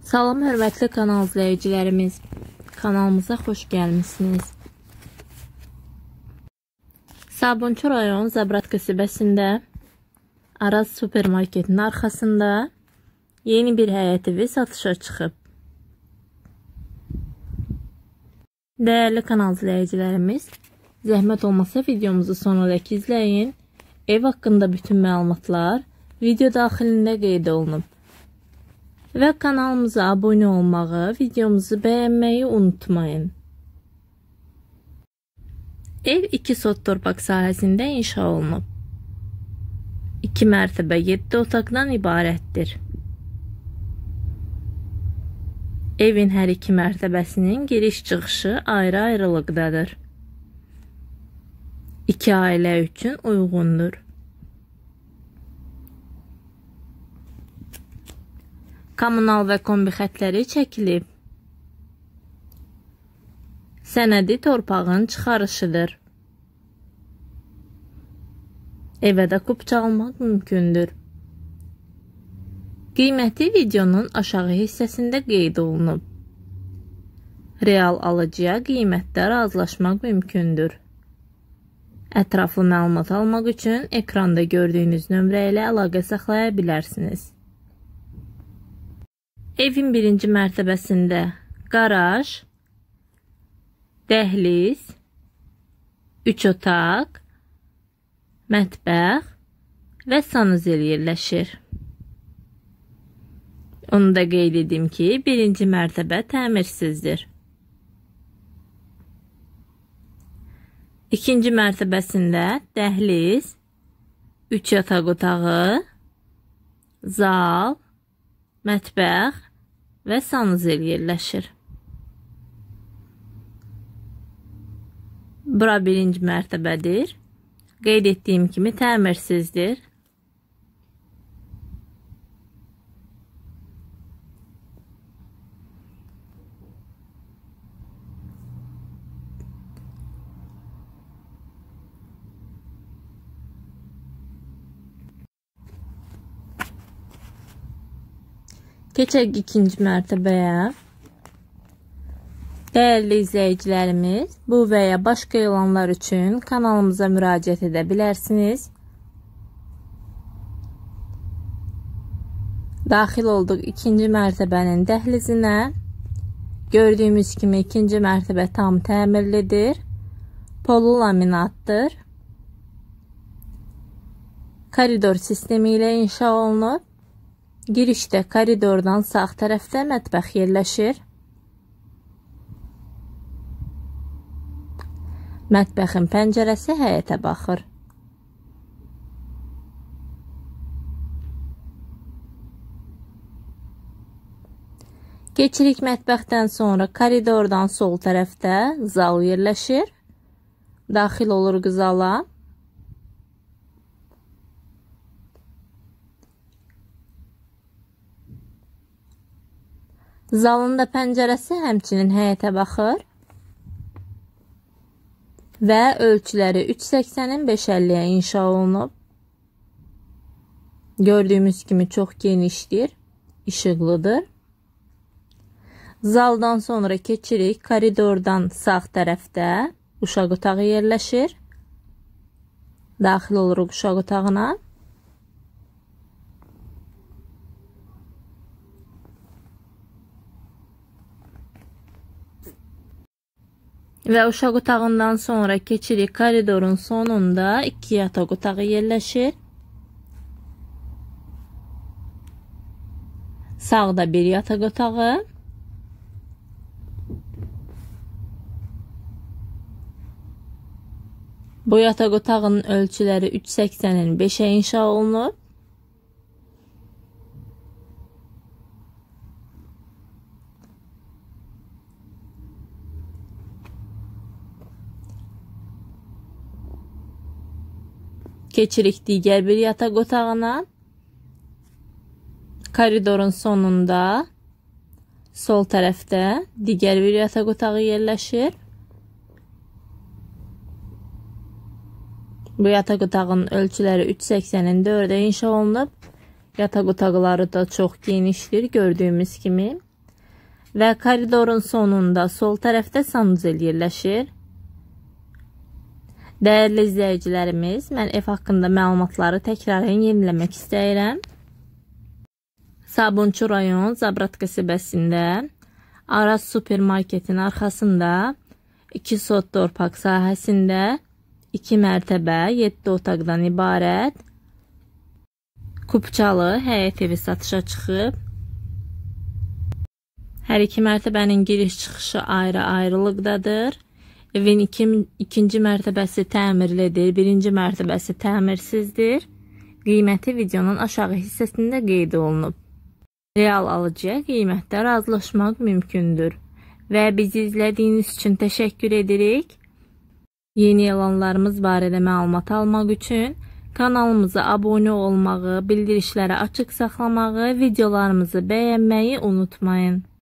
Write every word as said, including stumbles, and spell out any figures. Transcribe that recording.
Salam hörmətli kanal izləyicilərimiz, kanalımıza xoş gəlmişsiniz. Sabunçu rayon Zabrat qəsəbəsində Araz supermarketinin arxasında yeni bir həyət evi satışa çıxıb. Dəyərli kanal izləyicilərimiz, zəhmət olmasa videomuzu sonradakı izləyin. Ev haqqında bütün məlumatlar video daxilində qeyd olunub. Və kanalımıza abunə olmağı, videomuzu bəyənməyi unutmayın. Ev iki sot torpaq sahəsində inşa olunub. iki mərtəbə yeddi otaqdan ibarətdir. Evin hər iki mərtəbəsinin giriş-çıxışı ayrı-ayrılıqdadır. İki ailə üçün uyğundur. Kommunal və kombi xətləri çəkilib. Sənədi torpağın çıxarışıdır. Evə də kupça almaq mümkündür. Qiyməti videonun aşağı hissəsində qeyd olunub. Real alıcıya qiymətdə razılaşmaq mümkündür. Ətraflı məlumat almaq üçün ekranda gördüyünüz nömrə ilə əlaqə saxlaya bilərsiniz. Evin birinci mərtəbəsində qaraj, dəhliz, üç otaq, mətbəx və sanuzel yerləşir. Onu da qeyd edim ki, birinci mərtəbə təmirsizdir. İkinci mərtəbəsində dəhliz, üç yataq otağı, zal, mətbəx və sanuzel yerləşir. Bura birinci mərtəbədir. Qeyd etdiyim kimi təmirsizdir. Keçək ikinci mərtəbəyə. Dəyərli izləyicilərimiz, bu və ya başqa elanlar üçün kanalımıza müraciət edə bilərsiniz. Daxil olduq ikinci mərtəbənin dəhlizinə. Gördüyümüz kimi ikinci mərtəbə tam təmirlidir. Polu laminatdır. Koridor sistemi ilə inşa olunub. Girişdə koridordan sağ tərəfdə mətbəx yerləşir. Mətbəxin pəncərəsi həyətə baxır. Keçirik mətbəxdən sonra koridordan sol tərəfdə zal yerləşir. Daxil oluruq zala. Zalın da pəncərəsi həmçinin həyətə baxır. Və ölçüləri üç səksənin beş əlliyə inşa olunub. Gördüyümüz kimi çox genişdir, işıqlıdır. Zaldan sonra keçirik. Koridordan sağ tərəfdə uşaq otağı yerləşir. Daxil oluruq uşaq otağına. Və uşaq otağından sonra keçirik. Koridorun sonunda iki yataq otağı yerləşir. Sağda bir yataq otağı. Bu yataq otağının ölçüləri üç səksənin beşə inşa olunub. Keçirik digər bir yataq otağına. Koridorun sonunda sol tərəfdə digər bir yataq otağı yerləşir. Bu yataq otağının ölçüləri üç səksənin dördə inşa olunub. Yataq otaqları da çox genişdir, gördüyümüz kimi. və koridorun sonunda sol tərəfdə sanuzel yerləşir. Dəyərli izləyicilərimiz, mən ev haqqında məlumatları təkrarən yeniləmək istəyirəm. Sabunçu rayon Zabrat qəsəbəsində Araz supermarketin arxasında iki sot torpaq sahəsində iki mərtəbə yeddi otaqdan ibarət kubçalı həyət evi satışa çıxıb. Hər iki mərtəbənin giriş çıxışı ayrı-ayrılıqdadır. Evin iki, ikinci mərtəbəsi təmirlidir, birinci mərtəbəsi təmirsizdir. Qiyməti videonun aşağı hissəsində qeyd olunub. Real alıcıya qiymətdə razılaşmaq mümkündür. Və bizi izlədiyiniz üçün təşəkkür edirik. Yeni elanlarımız barədə məlumat almaq üçün kanalımıza abunə olmağı, bildirişləri açıq saxlamağı, videolarımızı bəyənməyi unutmayın.